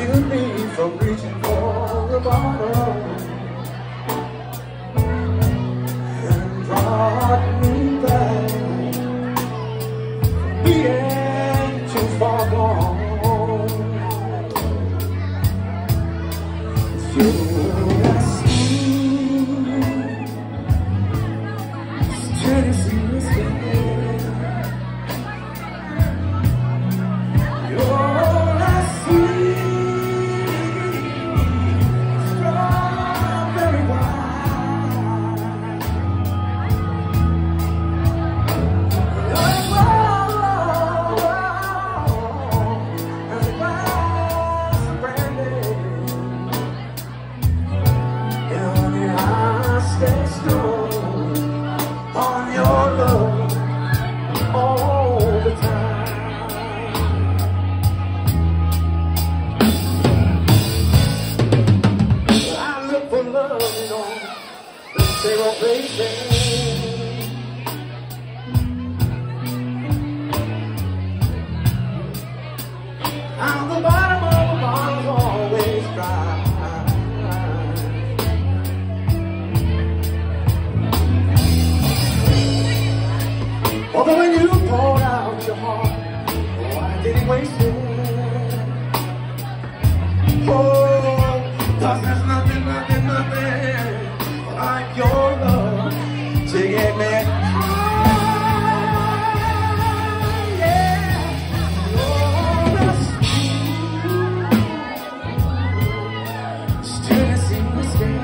you me from reaching for the bottom and brought me back. We ain't too far gone. Tennessee whiskey. You're a sweet strawberry wine. And a glass of brandy. And I stay strong on your love all the time. I look for love on the zero basis. On the bottom of the bottle's always dry. Although when you poured out your heart, oh, I didn't waste it. Oh, 'cause there's nothing like your love to get me high, yeah. Oh, that's it's Tennessee whiskey.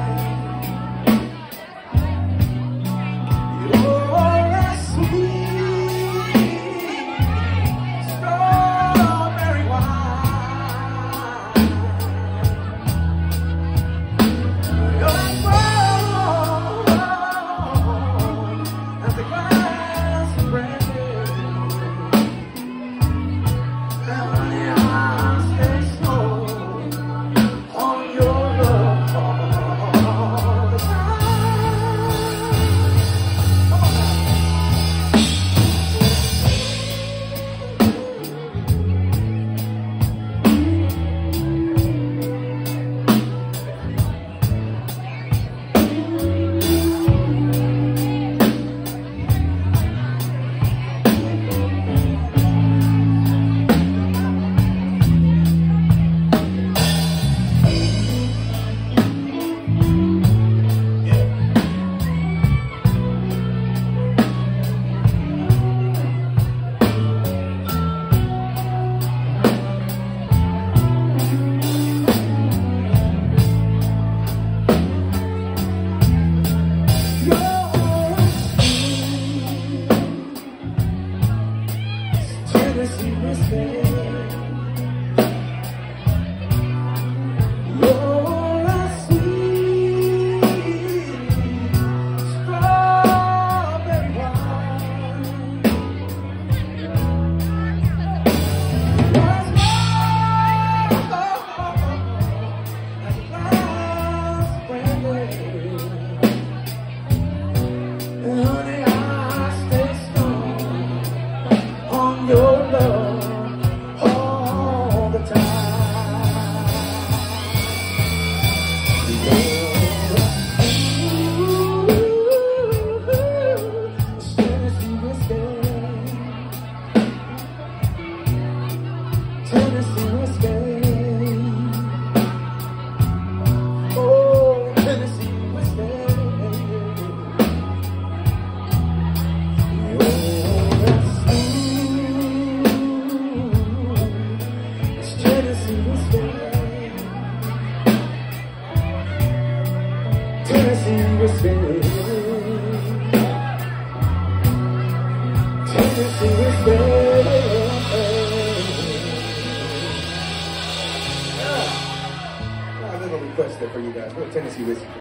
Tennessee whiskey. You're a sweet strawberry wine. As a glass of brandy. Honey, I stay strong on your love all the time. Tennessee whiskey. Tennessee whiskey. Oh, Tennessee whiskey. Tennessee whiskey. Tennessee whiskey. I have a little request there for you guys. Tennessee whiskey.